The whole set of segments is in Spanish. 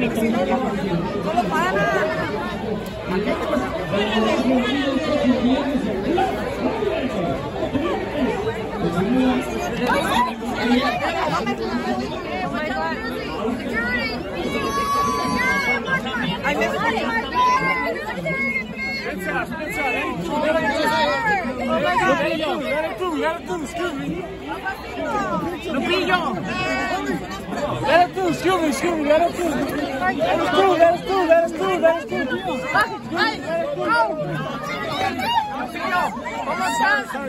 Solo para. Lupillo! Let it through, excuse me, let it through. Let us through. Sorry.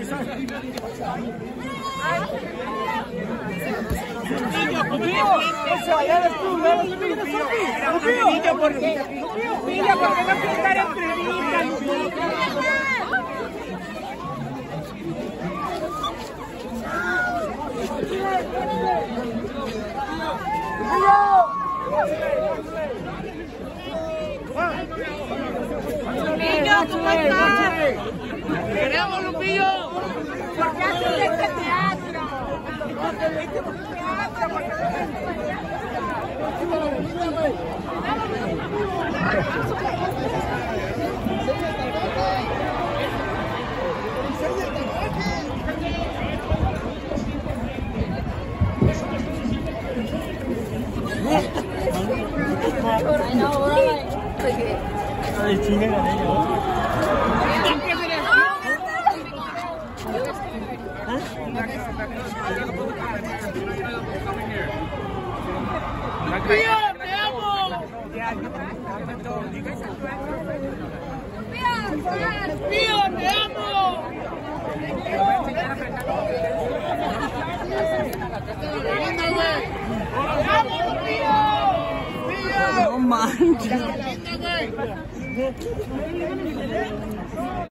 Lupillo, let us through. Lupillo, ¿por qué no quieres dar entrevista, Lupillo? Lupillo, ¿cómo estás? ¡Queremos, Lupillo! ¿Por qué haces este teatro? Ay, chingada, ¡Lupillo, te amo! ¡Lupillo, te amo! ¡Vamos, Lupillo! No manches.